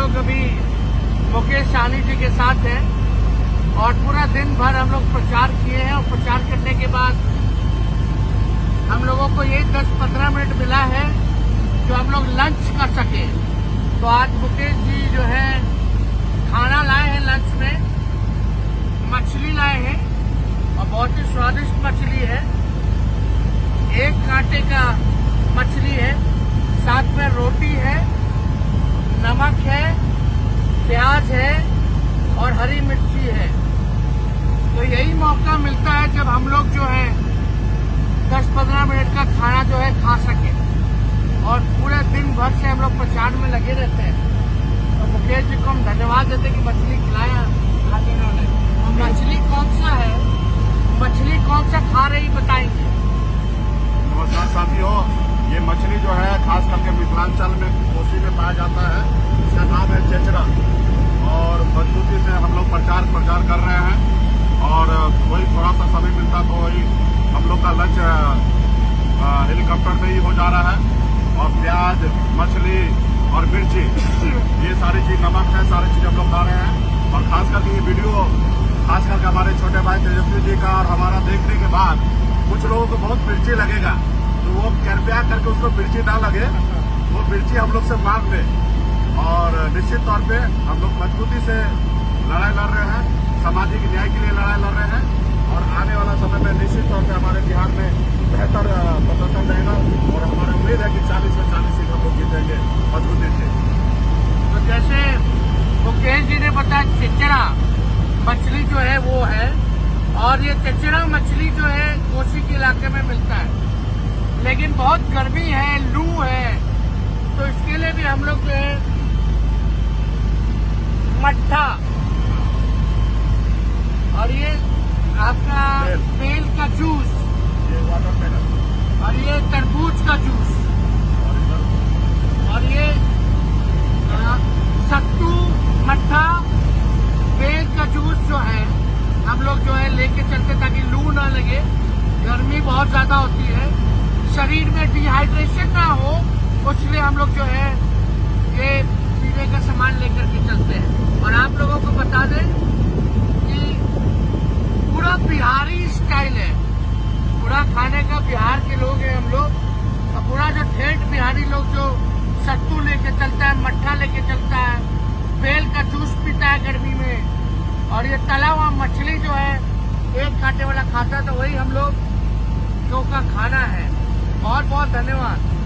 लोग अभी मुकेश सहनी जी के साथ हैं और पूरा दिन भर हम लोग प्रचार किए हैं और प्रचार करने के बाद हम लोगों को ये 10-15 मिनट मिला है जो हम लोग लंच कर सके। तो आज मुकेश जी जो है खाना लाए हैं, लंच में मछली लाए हैं और बहुत ही स्वादिष्ट मछली है। 1 कांटे का मछली है, साथ में रोटी है, नमक है, प्याज है और हरी मिर्ची है। तो यही मौका मिलता है जब हम लोग जो है 10-15 मिनट का खाना जो है खा सके और पूरे दिन भर से हम लोग प्रचार में लगे रहते हैं। तो मुकेश जी को हम धन्यवाद देते कि मछली खिलाया आज इन्होंने। मछली कौन सा है, मछली कौन सा खा रही बताएंगे? नमस्कार साथियों, ये मछली जो है खास करके मिथिलांचल में कोसी में पाया जाता है। इसका नाम है चेचरा और मजबूती से हम लोग प्रचार कर रहे हैं और वही थोड़ा सा समय मिलता तो वही हम लोग का लंच हेलीकॉप्टर में ही हो जा रहा है। और प्याज, मछली और मिर्ची ये सारी चीज, नमक है, सारी चीज हम लोग खा रहे हैं। और खास करके ये वीडियो खास करके हमारे छोटे भाई तेजस्वी जी का और हमारा देखने के बाद कुछ लोगों को बहुत मिर्ची लगेगा, तो वो कृपया करके उसको मिर्ची ना लगे, वो मिर्ची हम लोग से मांग ले। और निश्चित तौर पे हम लोग मजबूती से लड़ाई लड़ रहे हैं, सामाजिक न्याय के लिए लड़ाई लड़ रहे हैं और आने वाला समय में निश्चित तौर पे हमारे बिहार में बेहतर प्रदर्शन रहेगा और हमारी उम्मीद है कि 40 में 40 सीट हम लोग जीतेंगे मजबूती से। तो जैसे मुकेश जी ने बताया चेचरा मछली जो है वो है, और ये चेचरा मछली जो है कोसी के इलाके में मिलता है, लेकिन बहुत गर्मी है, लू है, तो इसके लिए भी हम लोग जो है मट्ठा और ये आपका बेल का जूस, ये वाटरमेलन और ये तरबूज का जूस और ये सत्तू, मट्ठा, बेल का जूस जो है हम लोग जो है लेके चलते ताकि लू ना लगे। गर्मी बहुत ज्यादा होती है, शरीर में डिहाइड्रेशन ना हो, इसलिए हम लोग जो है ये पीने का सामान लेकर के चलते हैं। और आप लोगों को बता दें कि पूरा बिहारी स्टाइल है, पूरा खाने का बिहार के लोग हैं हम लोग। और पूरा जो ठेठ बिहारी लोग जो सत्तू लेके चलता है, मट्ठा लेके चलता है, बेल का जूस पीता है गर्मी में, और ये तला हुआ मछली जो है 1 कांटे वाला खाता है, तो वही हम लोग का खाना है। बहुत बहुत धन्यवाद।